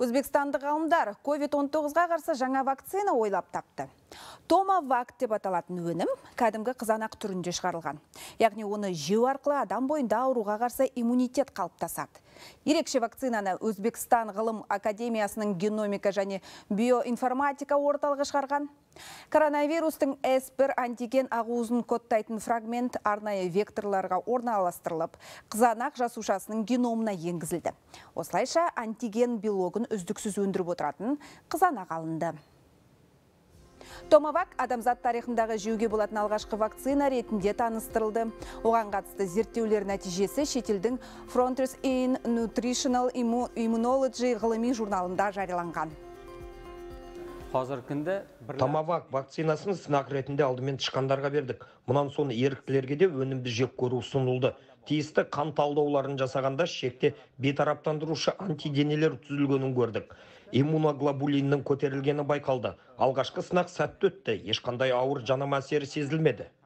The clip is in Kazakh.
Өзбекстандық ғалымдар COVID-19-ға қарсы жаңа вакцина ойлап тапты. Томавак деп аталатын өнім кәдімгі қызанақ түрінде шығарылған. Яғни оны жеу арқылы адам бойында ауруға қарсы иммунитет қалыптасады. Ерекше вакцинаны Өзбекстан ғылым академиясының геномика және биоинформатика орталығы шығарған. Коронавирустың S1 антиген ағуызын кодтайтын фрагмент арнайы векторларға орналастырылып, қызанақ жасушасының геномына енгізілді. Осылайша антиген биологын үздіксіз өндіріп отыратын қызанақ алынды. Томавак адамзат тарихындағы жеуге болатын алғашқы вакцина ретінде таныстырылды. Оған қатысты зерттеулер нәтижесі шетелдің Frontiers in Nutritional Immunology ғылыми журналында жарияланған. Томавак вакцинасын сынақ ретінде алдымен тышқандарға бердік. Мұнан соң еріктілерге де өнімді жеп көру ұсынылды. Тиісті қан талдауларын жасағанда шекте бейтараптандырушы антиденелер түзілгенін көрдік. Иммуноглобулиннің көтерілгені байқалды. Алғашқы сынақ сәтті өтті. Ешқандай ауыр жанама әсері сезілмеді.